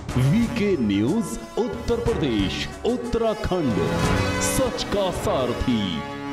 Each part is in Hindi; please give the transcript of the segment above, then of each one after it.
वीके न्यूज उत्तर प्रदेश उत्तराखंड, सच का सारथी।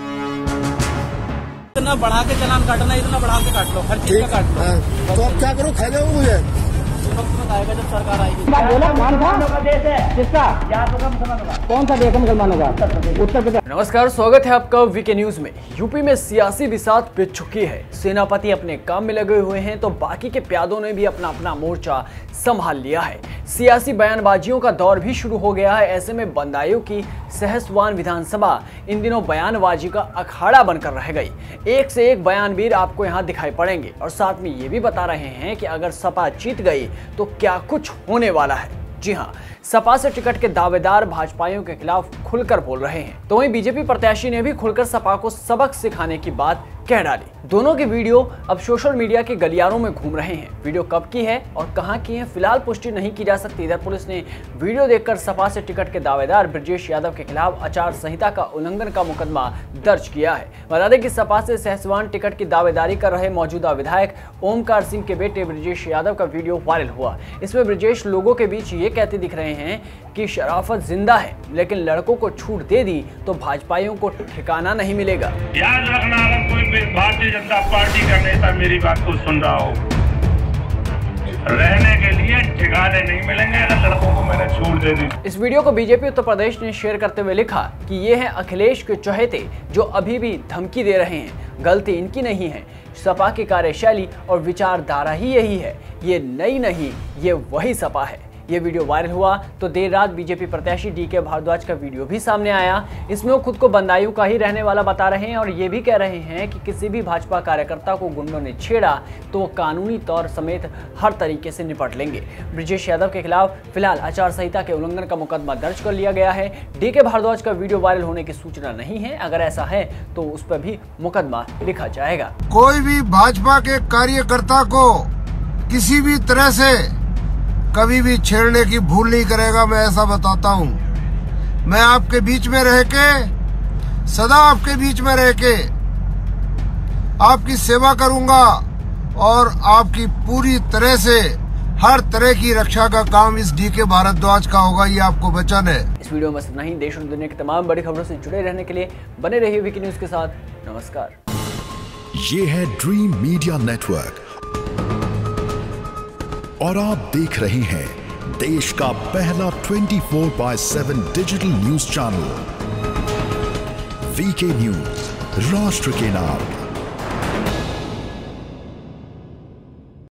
इतना बढ़ा के चालान काटना, इतना बढ़ा के काट लो, हर चीज का काट लो। तो अब क्या करो, खा जाओ मुझे। वक्त आएगा जब सरकार आएगी। बोला मुसलमानों का देश है, किसका? यहाँ तो मुसलमानों का। कौन सा देश है मुसलमानों का? उत्तर प्रदेश। नमस्कार, स्वागत है आपका वीके न्यूज में। यूपी में सियासी बिसात पिच चुकी है। सेनापति अपने काम में लगे हुए हैं तो बाकी के प्यादों ने भी अपना अपना मोर्चा संभाल लिया है। सियासी बयानबाजियों का दौर भी शुरू हो गया है। ऐसे में बदायूं की सहसवान विधानसभा इन दिनों बयानबाजी का अखाड़ा बनकर रह गई। एक से एक बयानवीर आपको यहाँ दिखाई पड़ेंगे और साथ में ये भी बता रहे हैं कि अगर सपा जीत गई तो क्या कुछ होने वाला है। जी हाँ, सपा से टिकट के दावेदार भाजपाइयों के खिलाफ खुलकर बोल रहे हैं, तो वहीं बीजेपी प्रत्याशी ने भी खुलकर सपा को सबक सिखाने की बात कह डाली। दोनों के वीडियो अब सोशल मीडिया के गलियारों में घूम रहे हैं। वीडियो कब की है और कहां की है फिलहाल पुष्टि नहीं की जा सकती। इधर पुलिस ने वीडियो देखकर सपा से टिकट के दावेदार ब्रजेश यादव के खिलाफ आचार संहिता का उल्लंघन का मुकदमा दर्ज किया है। बता दें कि सपा से सहसवान टिकट की दावेदारी कर रहे मौजूदा विधायक ओमकार सिंह के बेटे ब्रजेश यादव का वीडियो वायरल हुआ। इसमें ब्रजेश लोगों के बीच ये कहते दिख रहे हैं कि शराफत जिंदा है, लेकिन लड़कों को छूट दे दी तो भाजपाइयों को ठिकाना नहीं मिलेगा। याद रखना, अगर कोई भारतीय जनता पार्टी का नेता मेरी बात को सुन रहा हो, रहने के लिए ठिकाने नहीं मिलेंगे अगर लड़कों को मैंने छूट दे दी। इस वीडियो को बीजेपी उत्तर प्रदेश ने शेयर करते हुए लिखा कि ये हैं अखिलेश के चहेते जो अभी भी धमकी दे रहे हैं। गलती इनकी नहीं है, सपा की कार्यशैली और विचारधारा ही यही है। ये नई नहीं, ये वही सपा है। ये वीडियो वायरल हुआ तो देर रात बीजेपी प्रत्याशी डीके भारद्वाज का वीडियो भी सामने आया। इसमें वो खुद को बदायूं का ही रहने वाला बता रहे हैं और ये भी कह रहे हैं कि किसी भी भाजपा कार्यकर्ता को गुंडों ने छेड़ा तो वो कानूनी तौर समेत हर तरीके से निपट लेंगे। ब्रजेश यादव के खिलाफ फिलहाल आचार संहिता के उल्लंघन का मुकदमा दर्ज कर लिया गया है। डीके भारद्वाज का वीडियो वायरल होने की सूचना नहीं है। अगर ऐसा है तो उस पर भी मुकदमा लिखा जाएगा। कोई भी भाजपा के कार्यकर्ता को किसी भी तरह से कभी भी छेड़ने की भूल नहीं करेगा, मैं ऐसा बताता हूँ। मैं आपके बीच में रह के, सदा आपके बीच में रह के आपकी सेवा करूंगा और आपकी पूरी तरह से हर तरह की रक्षा का काम इस डीके भारद्वाज का होगा, ये आपको वचन है। इस वीडियो में सिर्फ नहीं, देश और दुनिया की तमाम बड़ी खबरों से जुड़े रहने के लिए बने रहिए वीके न्यूज के साथ। नमस्कार। ये है ड्रीम मीडिया नेटवर्क और आप देख रहे हैं देश का पहला 24/7 digital news channel VK news, राष्ट्र के नाम।